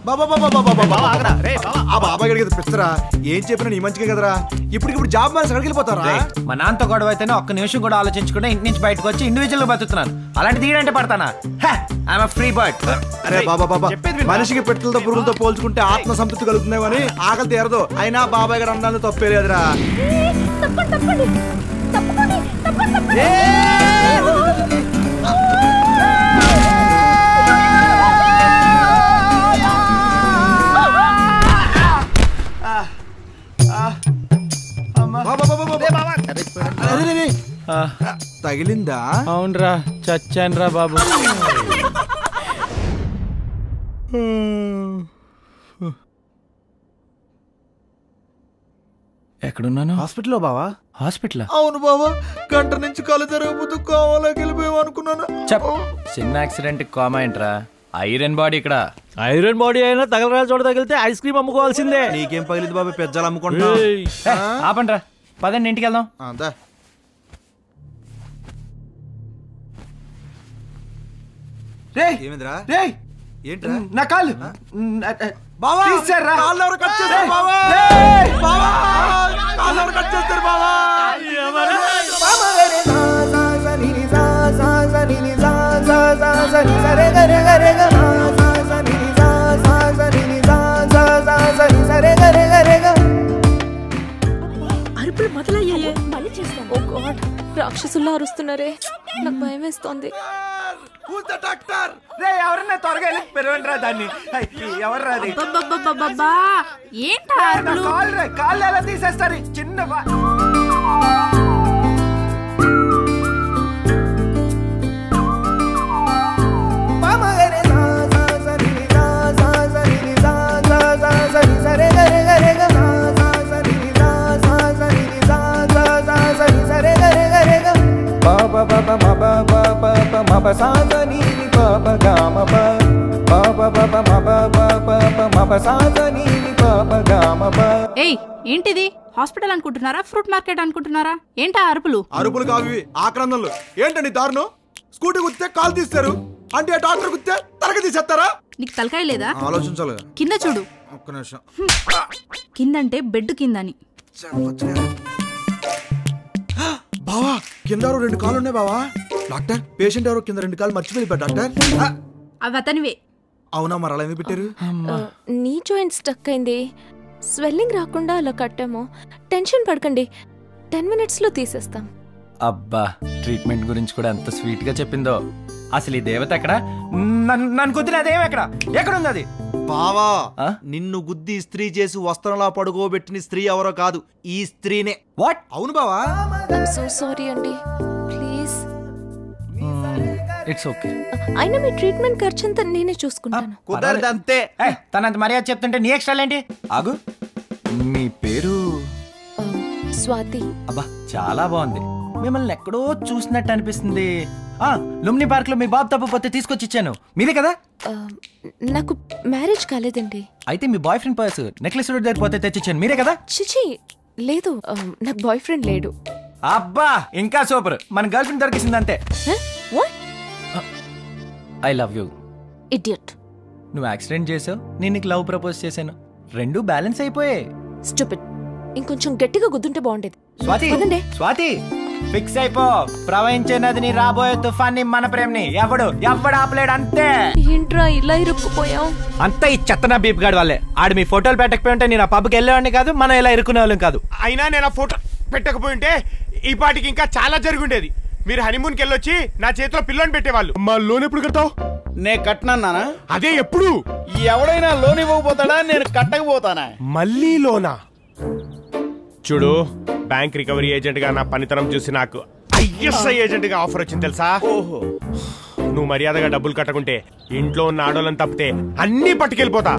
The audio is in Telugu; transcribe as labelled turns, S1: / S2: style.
S1: బాబా ఆ బాబాయ్ గడికి పిచ్చరా ఏం చెప్పినా నీ మంచిగా కదరా. ఇప్పుడు జాబ్ మానేసి అక్కడికి వెళ్ళిపోతారా?
S2: మా నాన్నతో గొడవ అయితేనే ఒక్క నిమిషం కూడా ఆలోచించకుండా ఇంటి నుంచి బయటకు వచ్చి ఇండివిజువల్ గా బతుకుతున్నాను. అలాంటి తీయడంటే పడతానా? I'm free bird.
S1: అరే బాబా మనిషికి పెట్టలతో పురుగులతో పోల్చుకుంటే ఆత్మ సంతృప్తి కలుగుతున్నాయి అని ఆకలి తీరదు. అయినా బాబాయ్ గారు అన్నాను తప్పే లేదురా. తగిలిందా?
S2: అవునరా, చచ్చానురా బాబు. ఎక్కడున్నాను?
S1: హాస్పిటల్లో బావా.
S2: హాస్పిటల్?
S1: అవును బావా, గంట నుంచి కళ్ళు తెరగబోతూ కోమాలోకి వెళ్ళిపోయావు అనుకున్నాను.
S2: చిన్న యాక్సిడెంట్ కోమా ఏంట్రా? ఐరన్ బాడీ ఇక్కడ.
S3: ఐరన్ బాడీ అయినా తగలరాల చోట తగిలితే ఐస్ క్రీమ్ అమ్ముకోవాల్సిందే.
S1: నీకేం పగిలింది బాబా, పెద్దలు అమ్ముకుంటా.
S2: ఆపండ్రా, పదండి ఇంటికి వెళ్దాం.
S1: ఏమిందిరా?
S2: ఏంట్రా? నా కాళ్ళు
S1: బావా
S2: తీశారా?
S1: కాళ్ళు ఎవరు కట్ చేస్తారు బావా? బావా కాళ్ళు ఎవరు కట్ చేస్తారు బావా?
S4: అరుపులు మొదలయ్యాయే. ఓ గాడ్, రాక్షసుల్లా అరుస్తున్నారే, నాకు భయం వేస్తోంది.
S2: ఎవరన్నా త్వరగా వెళ్ళి పెరవండిరా దాన్ని. ఎవర్రా అది?
S4: ఏంటా
S2: కాళ్ళు ఎలా తీసేస్తారు? చిన్న
S4: ఏయ్, ఏంటిది? హాస్పిటల్ అనుకుంటున్నారా, ఫ్రూట్ మార్కెట్ అనుకుంటున్నారా? ఏంటా అరుపులు?
S1: అరుపులు కావి, ఆక్రందనలు. ఏంటండి దారుణం? స్కూటీ గుద్దితే కాలు తీస్తారు అంటే డాక్టర్ గుద్దితే తలక తీసేస్తారా?
S4: నీకు తలకాయ లేదా?
S1: ఆలోచించాలి.
S4: కింద చూడు.
S1: ఒక్క నిమిషం.
S4: కిందంటే బెడ్ కిందని.
S1: బావా కింద 2 కాళ్ళు ఉన్నాయి బావా. డాక్టర్, పేషెంట్ ఎవరో కింద 2 కాళ్ళు మర్చిపోయి డాక్టర్.
S4: అవి అతనివే.
S1: అవునా, మరి అలా ఎందుకు పెట్టారు?
S5: నీ జాయింట్ స్టక్ అయింది, స్వెల్లింగ్ రాకుండా అలా కట్టాము. టెన్షన్ పడకండి, 10 minutes లో తీసేస్తాం.
S2: అబ్బా, ట్రీట్మెంట్ గురించి కూడా ఎంత స్వీట్ గా చెప్పిందో. అసలు ఈ దేవత ఎక్కడ? నన్ను గుద్దిన అదేం ఎక్కడ? ఎక్కడుంది అది?
S1: బావా, నిన్ను గుద్ది స్త్రీ చేసి వస్త్రంలా పడుకోబెట్టిన స్త్రీ ఎవరో కాదు, ఈ స్త్రీనే.
S2: వాట్?
S1: అవును బావా.
S5: సో సారీ అండి, ప్లీజ్.
S2: It's okay.
S5: అయినా మీ ట్రీట్మెంట్ ఖర్చంతా నేనే చూసుకుంటాను.
S1: కుదరదంతే.
S2: తనంత మర్యాద చెప్తుంటే నీ ఎక్స్ట్రా ఏంటి? ఆగు, మీ పేరు?
S5: స్వాతి.
S2: అబ్బా, చాలా బాగుంది. మిమ్మల్ని ఎక్కడో చూసినట్టు అనిపిస్తుంది. లుమ్ని పార్క్ లో మీ బాబు తప్పపోతే తీసుకొచ్చి ఇచ్చాను, మీరే కదా?
S5: నాకు మ్యారేజ్ కాలేదండి.
S2: అయితే మీ boyfriend purse necklace road దగ్గర పోతే తెచ్చిచ్చాను, మీరే కదా?
S5: చిచి, లేదు, నాకు బాయ్ ఫ్రెండ్ లేడు.
S2: అబ్బా, ఇంకా సూపర్, మన గర్ల్ ఫ్రెండ్ దొరికింది అంతే. I love you.
S5: ఇడియట్.
S2: నువ్వు యాక్సిడెంట్ చేసావు, నేను నీకు లవ్ ప్రపోజ్ చేశాను, 2 బ్యాలెన్స్ అయిపోయాయి.
S5: స్టూపిడ్. ఇంకొంచెం గట్టిగా గుద్దుంటే బాగుండేది.
S2: స్వాతి, స్వాతి, ఫిక్స్ అయిపో. ప్రవహించే నదిని, రాబోయే తుఫాన్ని, మన ప్రేమని ఎవడు ఆపలేడు, అంతే.
S5: ఏంట్రా ఇలా ఇరుక్కుపోయావు?
S2: అంతా ఈ చెత్తనా బీప్ గాడి వాళ్ళే. ఆడు మీ ఫోటోలు పెట్టకపోయి ఉంటే నేను ఆ పబ్కి వెళ్ళేవాడిని కాదు, మనం ఇలా ఇరుక్కునే వాళ్ళం కాదు.
S6: అయినా నేను ఆ ఫోటో పెట్టకపోయి ఉంటే ఈ పాటికి ఇంకా చాలా జరుగుండేది. మీరు హనీమూన్కి వెళ్ళొచ్చి నా చేతిలో పిల్లని పెట్టేవాళ్ళు. మా లోన్ ఎప్పుడు కడతావు?
S3: నే కట్టనన్నానా?
S6: అదే ఎప్పుడు?
S3: ఎవడైనా లోన్ ఇవ్వకపోతాడా, నేను కట్టకపోతానా?
S6: మళ్ళీ లోనా? చూడు, బ్యాంక్ రికవరీ ఏజెంట్ గా నా పనితనం చూసి నాకు ఐఎస్ఐ ఏజెంట్ గా ఆఫర్ వచ్చింది తెలుసా?
S3: ఓహో.
S6: నువ్వు మర్యాదగా డబ్బులు కట్టకుంటే ఇంట్లో ఉన్న ఆడోళ్ళని తప్పితే అన్ని పట్టుకెళ్ళిపోతా.